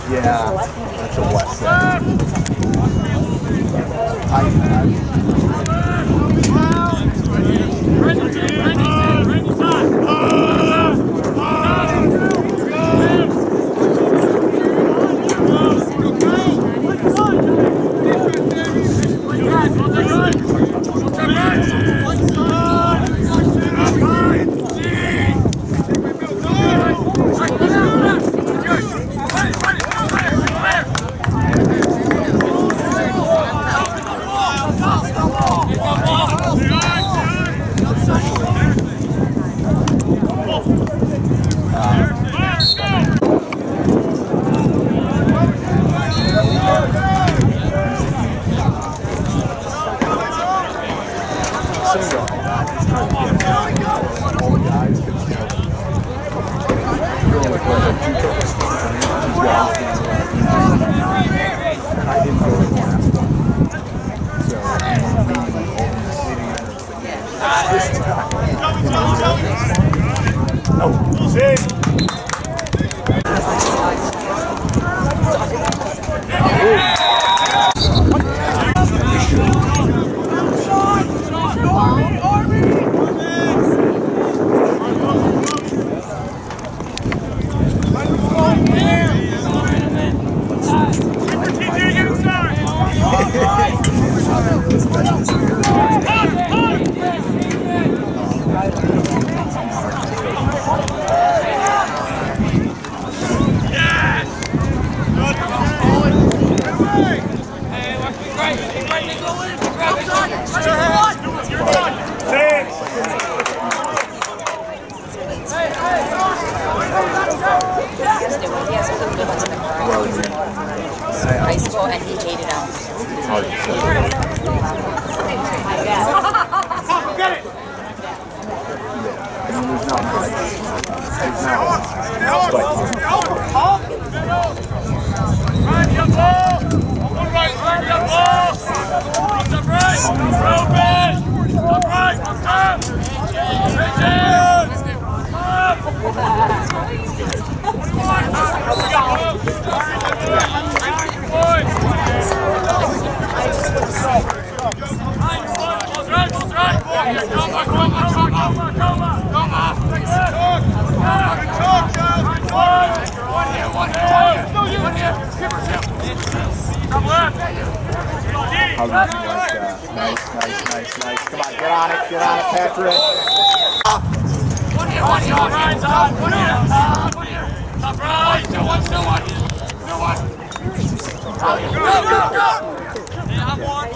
Yeah, that's a west side. High school, and he hated them. Get it! There's not much. There's not much. How do you like that? Nice. Come on, get on it, Patrick. One here. Ryan's on. One here. Top right. Still one. Go. They have one.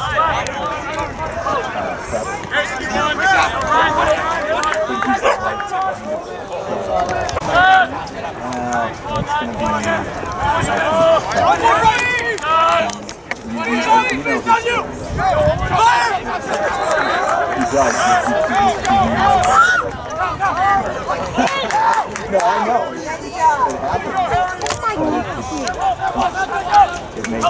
No, I know. It makes it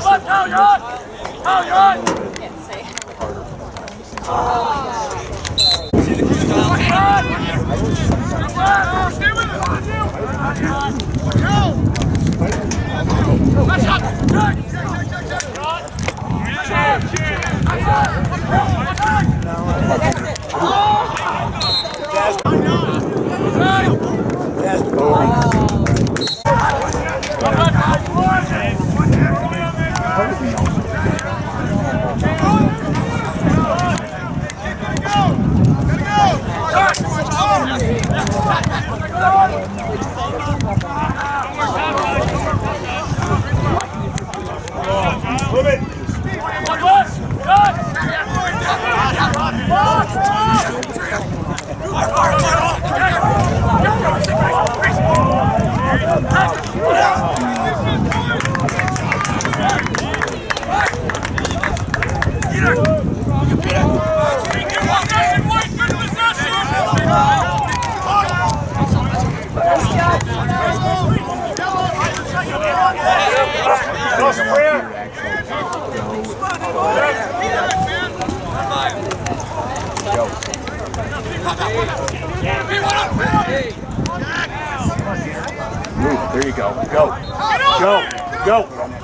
There you go. Go. Go.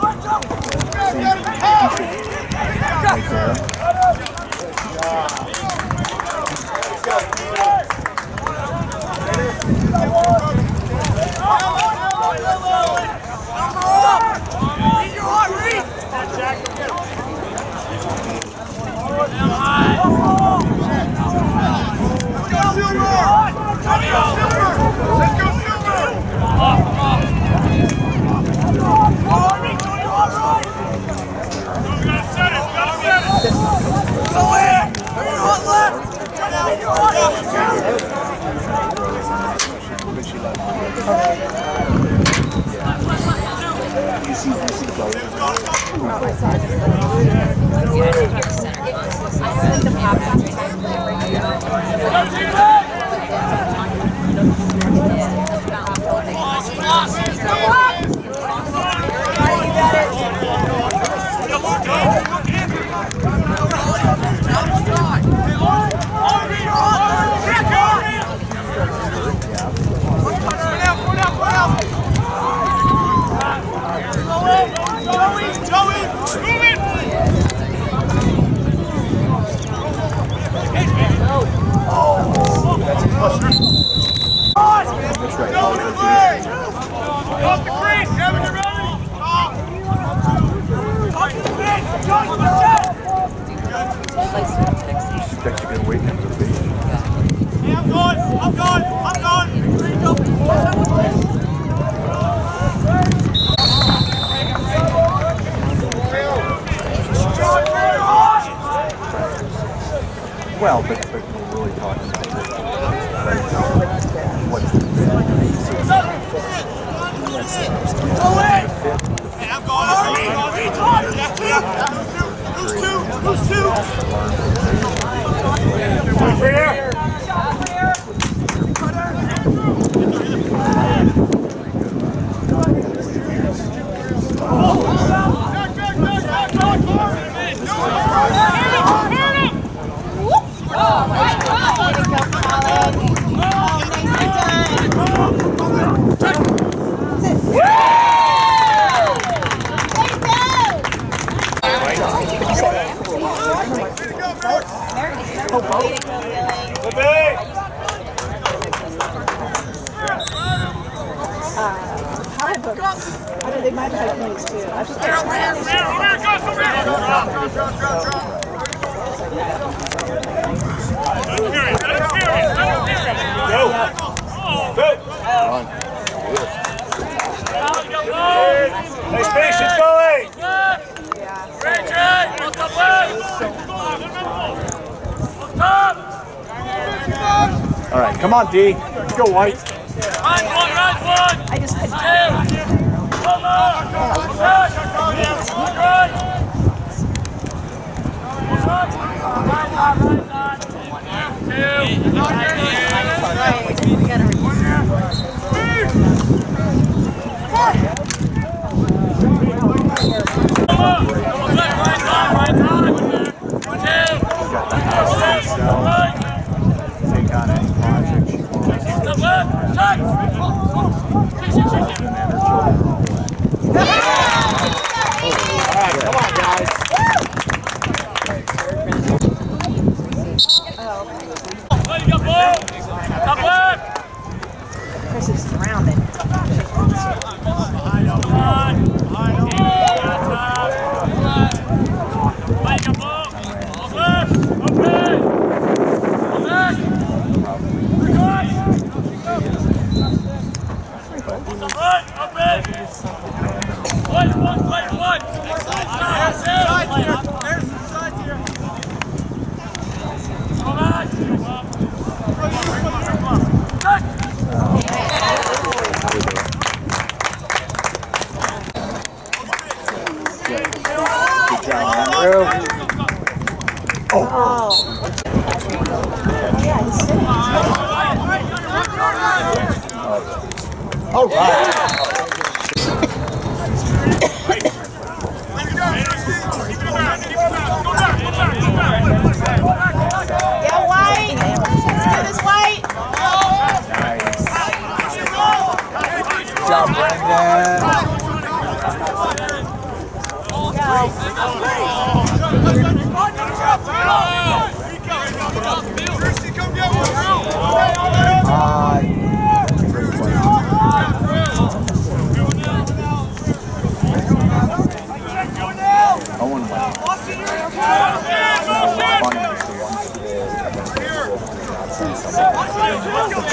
Well, but we're really talking about what's the fit. Who's two? They might have had points too. I just Nice patience, Bowie! All right, come on, D. Let's go, White. I just couldn't. Take on any project she wants. Alright, come on, guys. Chris is surrounded. All right. Yeah, White. Let's do this, White. Nice. Good job, Brandon.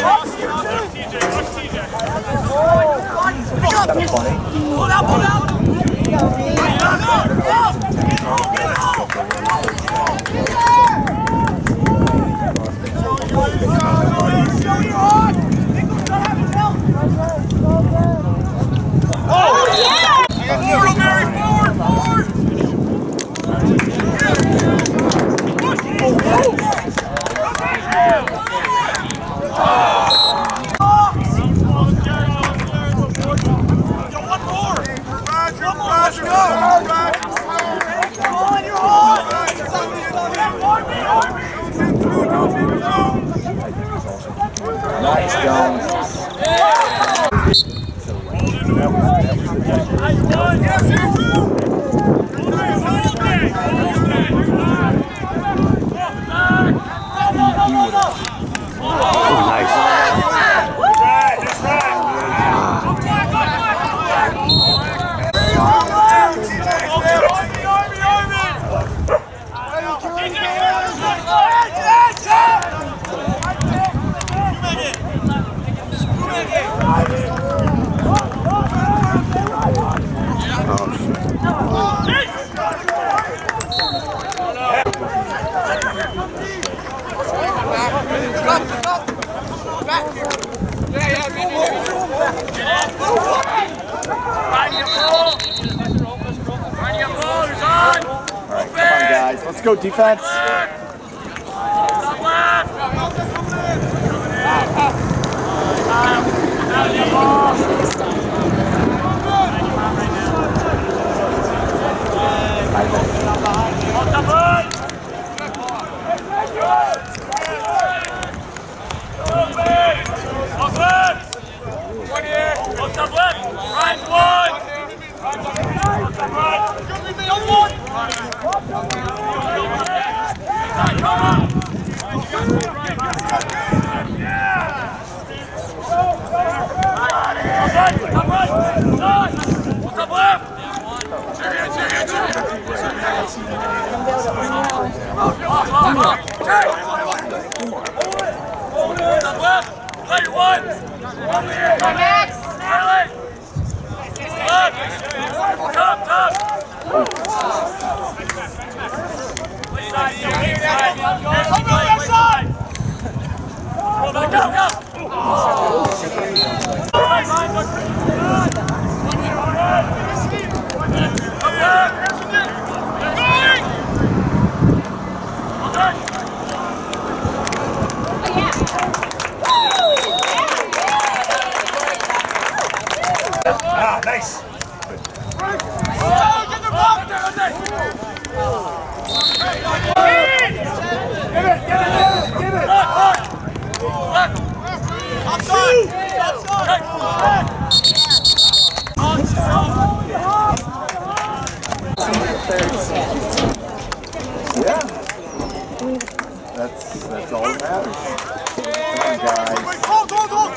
Nice, Jones. Let's go, defense. Nice. Yeah. That's all that matters. Come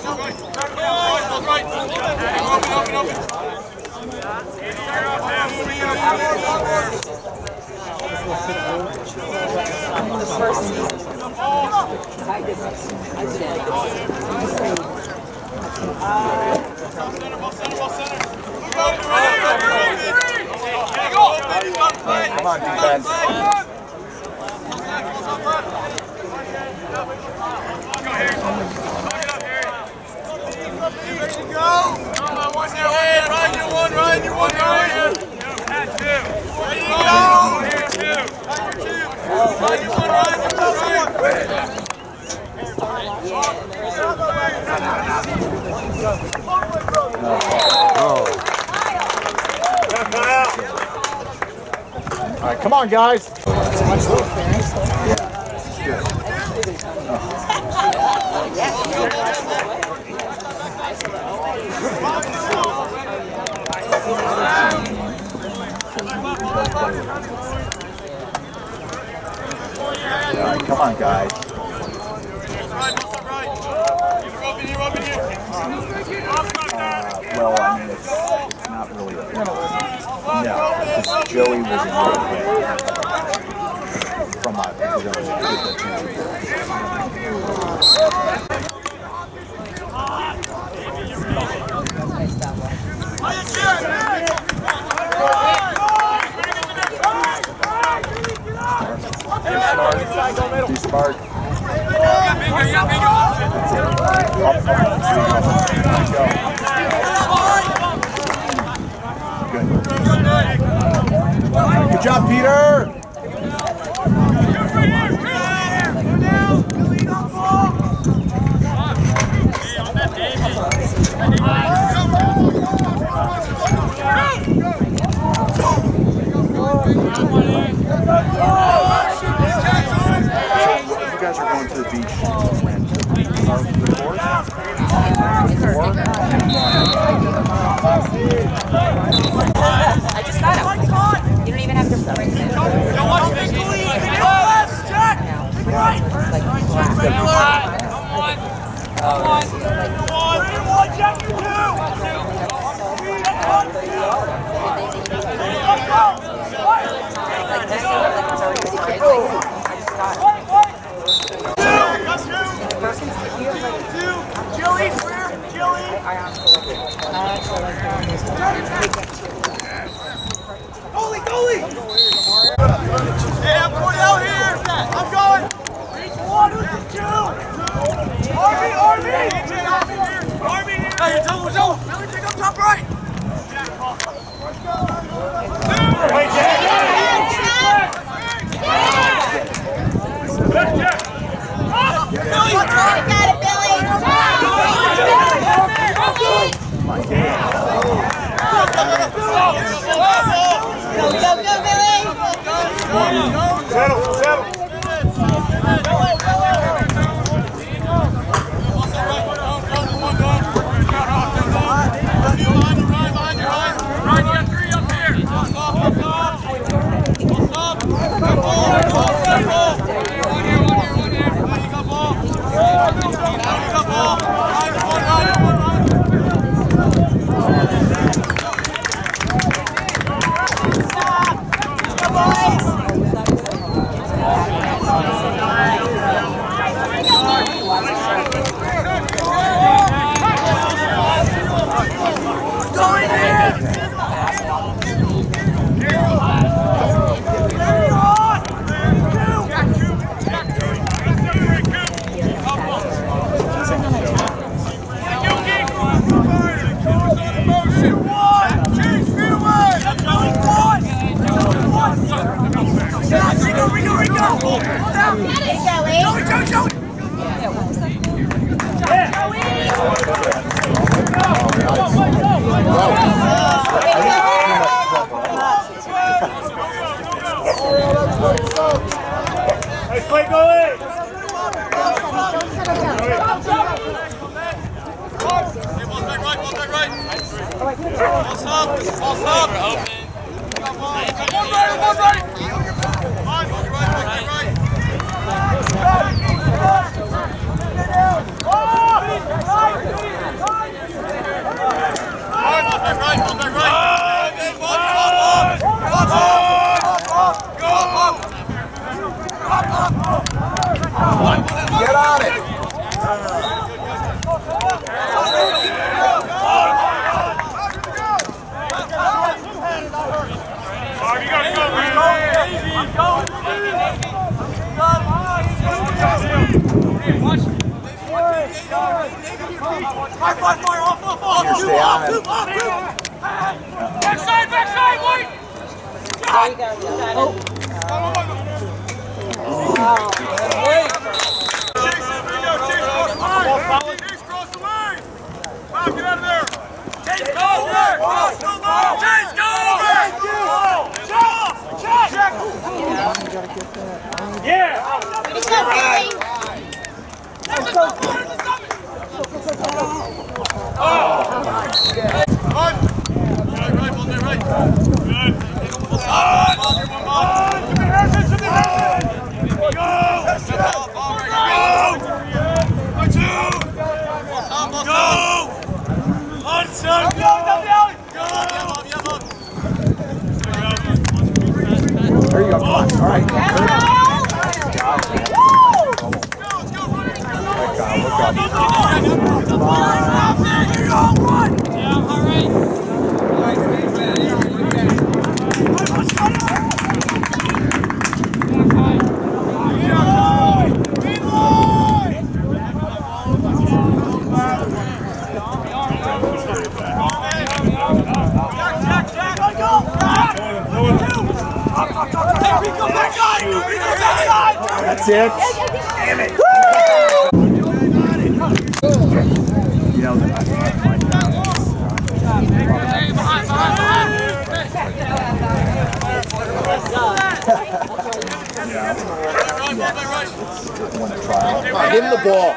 on, defense. All right, come on, guys. All right, come on, guys. Well, I mean, it's not really a penalty. No, because Joey was in the from my position. Good job, Peter. You guys are going to the beach when the course? I just got him. You don't even have to bring it in. Don't watch this. Jack! Right! Come on, Jack, you Like this, like it's already started. I just got him. I actually like Goalie! Hey, I'm going out here! I'm going! One, two! Army! Hey, you're double! Really take up top right! Wait, Jack! Got it, Billy! Go, Billy! Settle! Nice play, goalie! Ball's back right. Ball stop! One right! Come on, right! Get on it. You gotta go, man. Backside, White! There you go. You got it. Chase cross the line! Wow, get out of there! Chase, go over! Chase, go over! Check! Yeah! Let's go, Billy! Right. Good. Give me hands in, There you go, come on. All right. Let's go, That's it. Damn it. Woo! You know that I might give him the ball.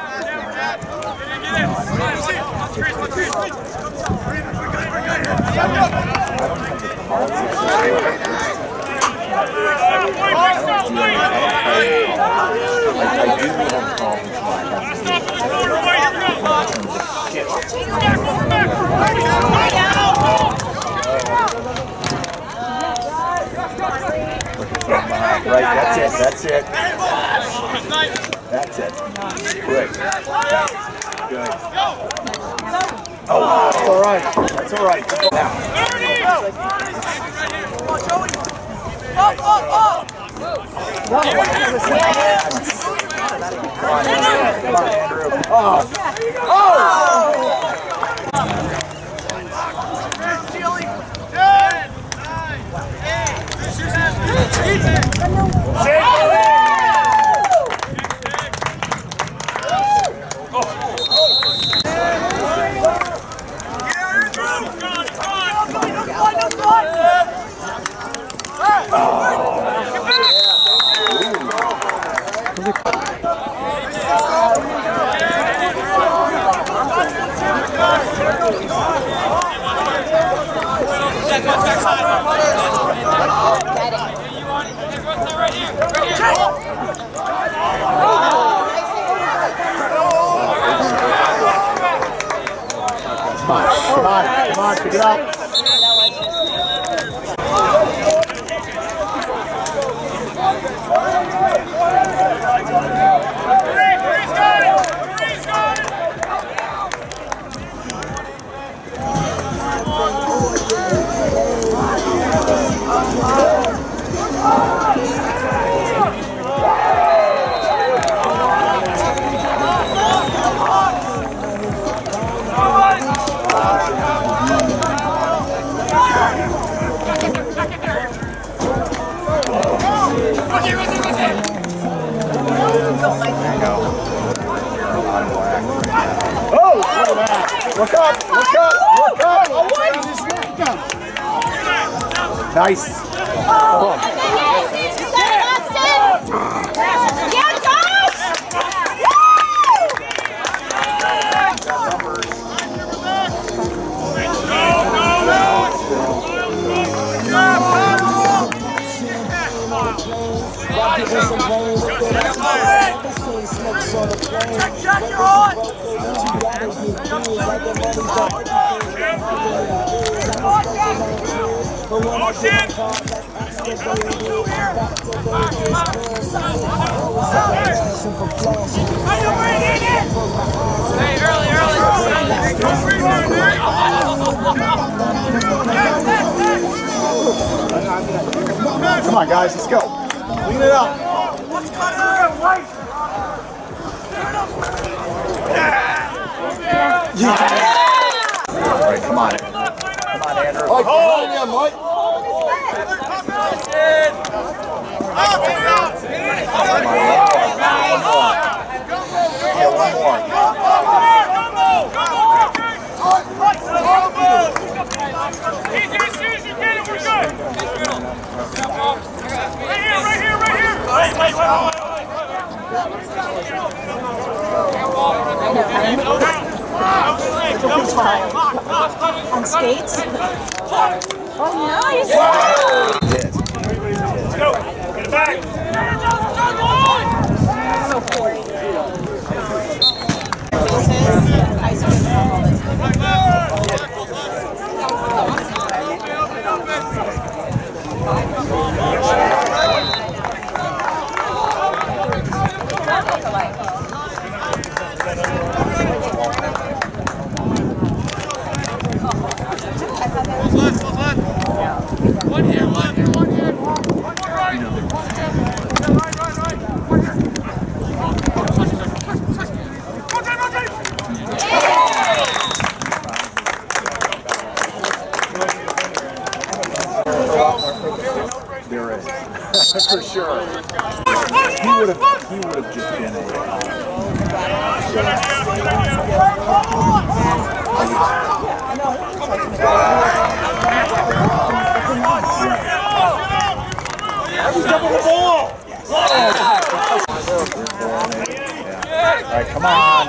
Right, that's it, that's it. That's it. Good. Good. Oh, that's all right. That's all right. Now. Come on, Andrew. Oh. Oh. Come on, pick it up. Oh, look at that. Look up, look up, look up. Nice. Oh. Come on, guys, let's go. Clean it up. All right, come on. Come on, Andrew. Mike, behind you, Mike. One more. On skates? Oh, nice! Let's go! Get it back! One here, one here, one here. One more right. There is. For sure. he would have just been Double the ball! All right, come on.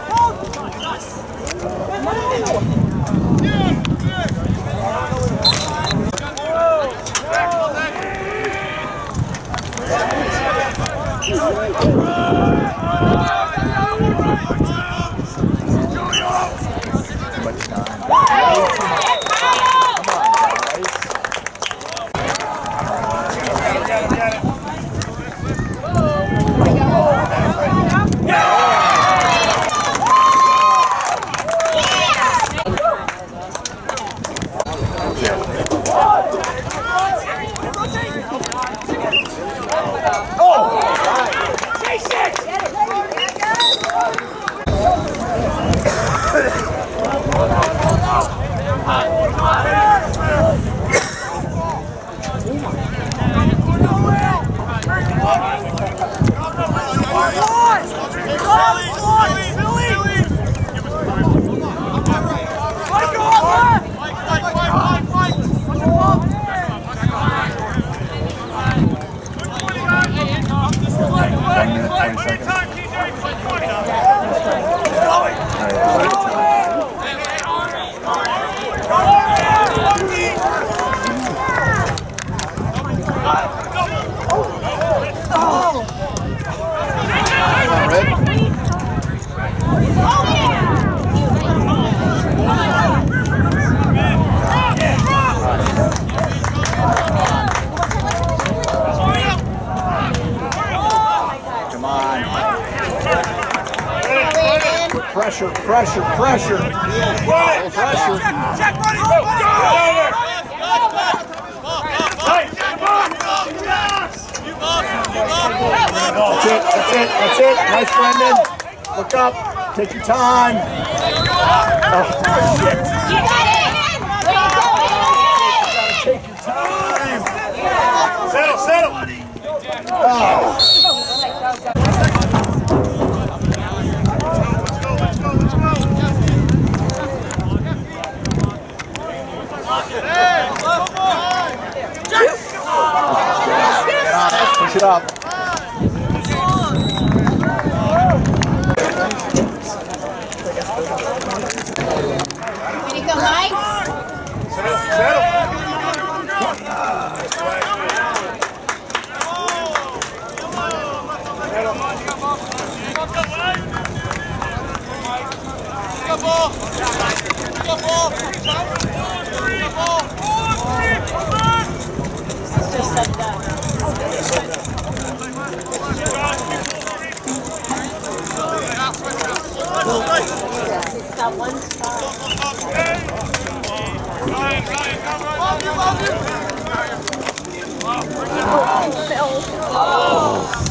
Pressure. Pressure. Check, buddy, go! That's it. Nice, Brendan. Look up. Take your time. Oh, shit. You got it! Take your time. Settle. Oh. Push it up. Ready to go, Mike? Settle. It's got one spot. Oh, Phil.